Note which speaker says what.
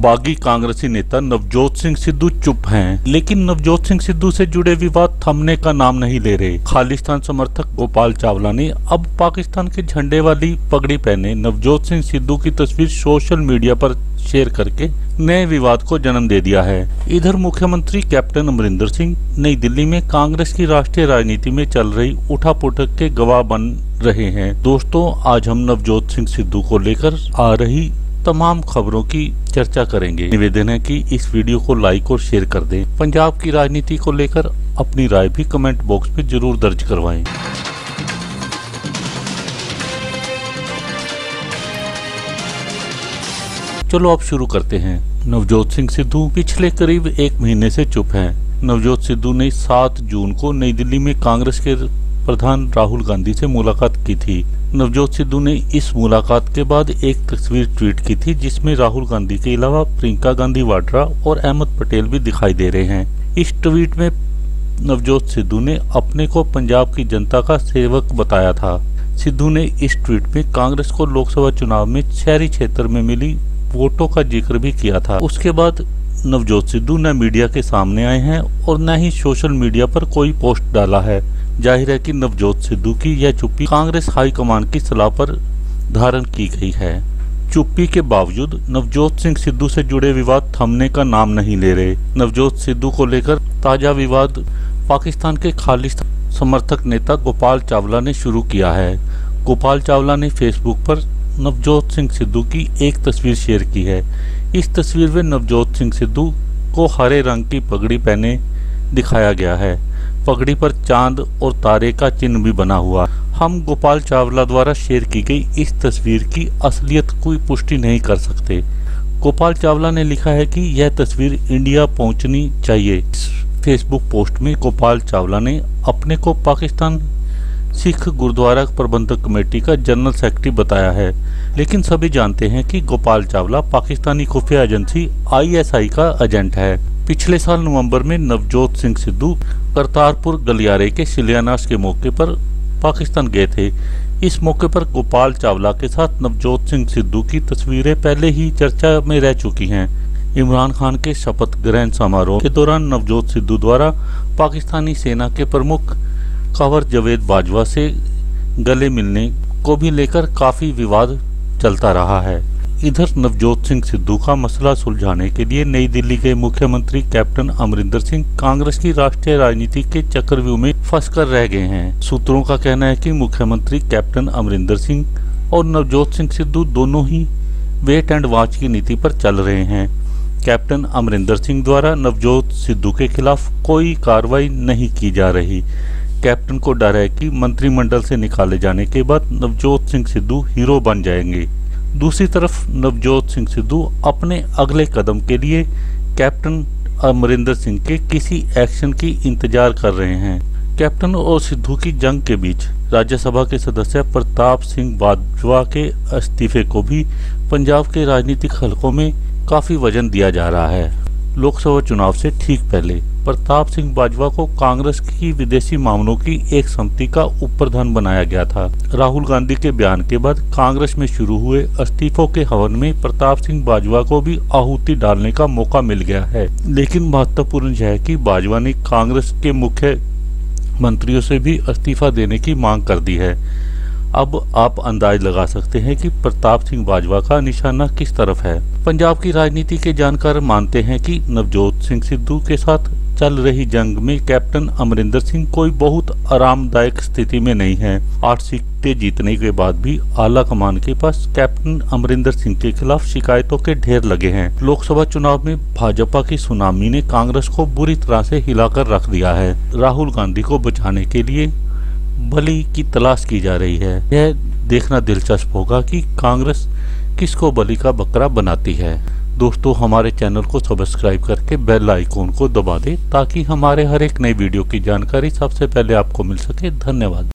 Speaker 1: बागी कांग्रेसी नेता नवजोत सिंह सिद्धू चुप हैं, लेकिन नवजोत सिंह सिद्धू से जुड़े विवाद थमने का नाम नहीं ले रहे। खालिस्तान समर्थक गोपाल चावला ने अब पाकिस्तान के झंडे वाली पगड़ी पहने नवजोत सिंह सिद्धू की तस्वीर सोशल मीडिया पर शेयर करके नए विवाद को जन्म दे दिया है। इधर मुख्यमंत्री कैप्टन अमरिंदर सिंह नई दिल्ली में कांग्रेस की राष्ट्रीय राजनीति में चल रही उठापुटक के गवाह बन रहे हैं। दोस्तों, आज हम नवजोत सिंह सिद्धू को लेकर आ रही तमाम खबरों की चर्चा करेंगे। निवेदन है कि इस वीडियो को लाइक और शेयर कर दें। पंजाब की राजनीति को लेकर अपनी राय भी कमेंट बॉक्स में जरूर दर्ज करवाएं। चलो अब शुरू करते हैं। नवजोत सिंह सिद्धू पिछले करीब एक महीने से चुप हैं। नवजोत सिद्धू ने 7 जून को नई दिल्ली में कांग्रेस के प्रधान राहुल गांधी से मुलाकात की थी। नवजोत सिद्धू ने इस मुलाकात के बाद एक तस्वीर ट्वीट की थी, जिसमें राहुल गांधी के अलावा प्रियंका गांधी वाड्रा और अहमद पटेल भी दिखाई दे रहे हैं। इस ट्वीट में नवजोत सिद्धू ने अपने को पंजाब की जनता का सेवक बताया था। सिद्धू ने इस ट्वीट में कांग्रेस को लोकसभा चुनाव में शहरी क्षेत्र में मिली वोटों का जिक्र भी किया था। उसके बाद नवजोत सिद्धू न मीडिया के सामने आए हैं और न ही सोशल मीडिया पर कोई पोस्ट डाला है। जाहिर है कि नवजोत सिद्धू की यह चुप्पी कांग्रेस हाईकमान की सलाह पर धारण की गई है। चुप्पी के बावजूद नवजोत सिंह सिद्धू से जुड़े विवाद थमने का नाम नहीं ले रहे। नवजोत सिद्धू को लेकर ताजा विवाद पाकिस्तान के खालिस्तान समर्थक नेता गोपाल चावला ने शुरू किया है। गोपाल चावला ने फेसबुक पर नवजोत सिंह सिद्धू की एक तस्वीर शेयर की है। इस तस्वीर में नवजोत सिंह सिद्धू को हरे रंग की पगड़ी पहने दिखाया गया है। पगड़ी पर चांद और तारे का चिन्ह भी बना हुआ। हम गोपाल चावला द्वारा शेयर की गई इस तस्वीर की असलियत कोई पुष्टि नहीं कर सकते। गोपाल चावला ने लिखा है कि यह तस्वीर इंडिया पहुंचनी चाहिए। इस फेसबुक पोस्ट में गोपाल चावला ने अपने को पाकिस्तान सिख गुरुद्वारा प्रबंधक कमेटी का जनरल सेक्रेटरी बताया है, लेकिन सभी जानते हैं कि गोपाल चावला पाकिस्तानी खुफिया एजेंसी ISI का एजेंट है। पिछले साल नवंबर में नवजोत सिंह सिद्धू करतारपुर गलियारे के शिलान्यास के मौके पर पाकिस्तान गए थे। इस मौके पर गोपाल चावला के साथ नवजोत सिंह सिद्धू की तस्वीरें पहले ही चर्चा में रह चुकी हैं। इमरान खान के शपथ ग्रहण समारोह के दौरान नवजोत सिद्धू द्वारा पाकिस्तानी सेना के प्रमुख कावर जवेद बाजवा से गले मिलने को भी लेकर काफी विवाद चलता रहा है। इधर नवजोत सिंह सिद्धू का मसला सुलझाने के लिए नई दिल्ली के मुख्यमंत्री कैप्टन अमरिंदर सिंह कांग्रेस की राष्ट्रीय राजनीति के चक्रव्यूह में फंसकर रह गए हैं। सूत्रों का कहना है कि मुख्यमंत्री कैप्टन अमरिंदर सिंह और नवजोत सिंह सिद्धू दोनों ही वेट एंड वॉच की नीति पर चल रहे हैं। कैप्टन अमरिंदर सिंह द्वारा नवजोत सिद्धू के खिलाफ कोई कार्रवाई नहीं की जा रही। कैप्टन को डर है कि मंत्रिमंडल से निकाले जाने के बाद नवजोत सिंह सिद्धू हीरो बन जाएंगे। दूसरी तरफ नवजोत सिंह सिद्धू अपने अगले कदम के लिए कैप्टन अमरिंदर सिंह के किसी एक्शन की इंतजार कर रहे हैं। कैप्टन और सिद्धू की जंग के बीच राज्यसभा के सदस्य प्रताप सिंह बाजवा के इस्तीफे को भी पंजाब के राजनीतिक हलकों में काफी वजन दिया जा रहा है। लोकसभा चुनाव से ठीक पहले प्रताप सिंह बाजवा को कांग्रेस की विदेशी मामलों की एक समिति का उपप्रधान बनाया गया था। राहुल गांधी के बयान के बाद कांग्रेस में शुरू हुए इस्तीफों के हवन में प्रताप सिंह बाजवा को भी आहुति डालने का मौका मिल गया है। लेकिन महत्वपूर्ण यह है कि बाजवा ने कांग्रेस के मुख्य मंत्रियों से भी इस्तीफा देने की मांग कर दी है। अब आप अंदाज लगा सकते हैं कि प्रताप सिंह बाजवा का निशाना किस तरफ है। पंजाब की राजनीति के जानकार मानते हैं कि नवजोत सिंह सिद्धू के साथ चल रही जंग में कैप्टन अमरिंदर सिंह कोई बहुत आरामदायक स्थिति में नहीं है। 8 सीटें जीतने के बाद भी आला कमान के पास कैप्टन अमरिंदर सिंह के खिलाफ शिकायतों के ढेर लगे हैं। लोकसभा चुनाव में भाजपा की सुनामी ने कांग्रेस को बुरी तरह से हिलाकर रख दिया है। राहुल गांधी को बचाने के लिए बलि की तलाश की जा रही है। यह देखना दिलचस्प होगा कि कांग्रेस किसको बलि का बकरा बनाती है। दोस्तों, हमारे चैनल को सब्सक्राइब करके बेल आइकॉन को दबा दें ताकि हमारे हर एक नई वीडियो की जानकारी सबसे पहले आपको मिल सके। धन्यवाद।